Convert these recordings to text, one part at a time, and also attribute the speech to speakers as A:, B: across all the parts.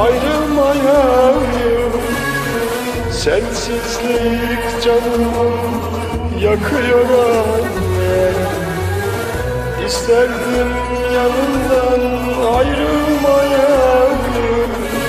A: ayrılmayayım. Sensizlik canımı yakıyor anne. İsterdim yanından ayrılmayayım.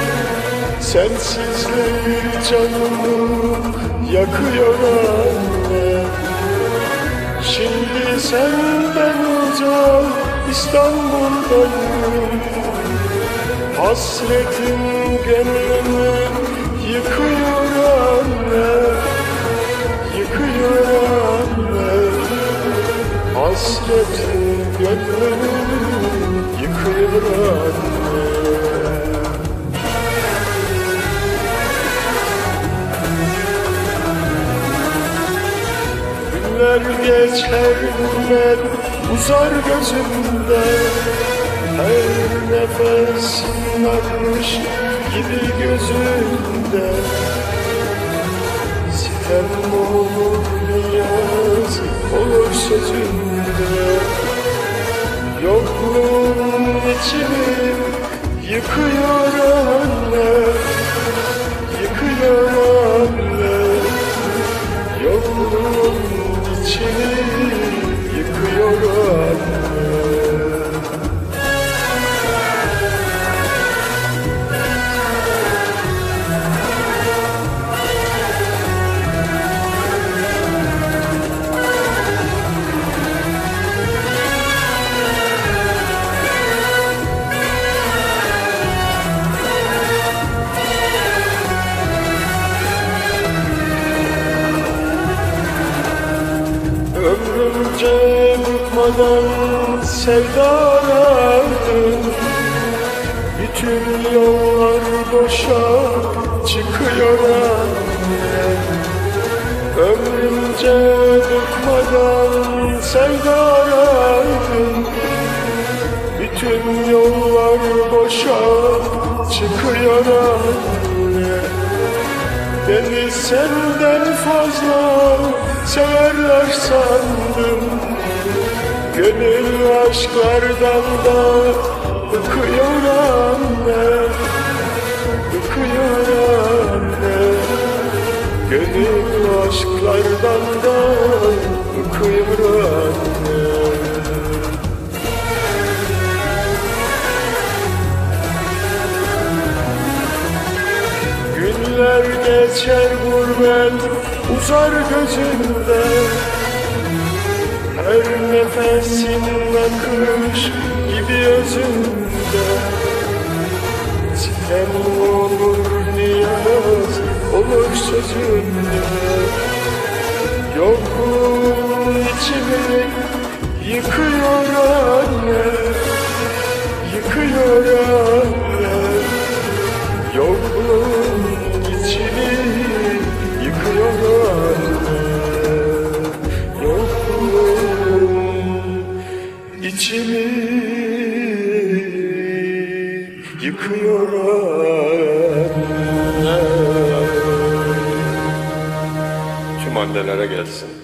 A: Sensizlik canımı yakıyor anne. Şimdi senden uzak İstanbul'dayım. Hasretin gönlümü yıkıyor anne. Yıkıyor anne. Hasretin gönlümü yıkıyor anne. Günler geçer, günler uzar gözümde. Her nefesin akmış gibi gözümde. Sitem olur, niyaz olur sözümde. Yokluğun içimi yıkıyor anne. Yıkıyor anne. Yokluğun içimi yıkıyor anne. Ömrümce bıkmadan sevdalardım. Bütün yollar boşa çıkıyor anne. Ömrümce bıkmadan sevdalardım. Bütün yollar boşa çıkıyor anne. Beni senden fazla severler sandım. Gönül aşklardan da bıkıyor anne. Bıkıyor anne. Gönül aşklardan da bıkıyor anne. Günler geçer, gurbet uzar gözümde. Her nefesin akış gibi özümde. Sitem olur, niyaz olur sözümde. Yokluğun içimi yıkıyor anne. Yıkıyor anne. Yokluğun içimi yıkıyor anne. Yokluğun içimi yıkıyor anne. Tüm annelere gelsin.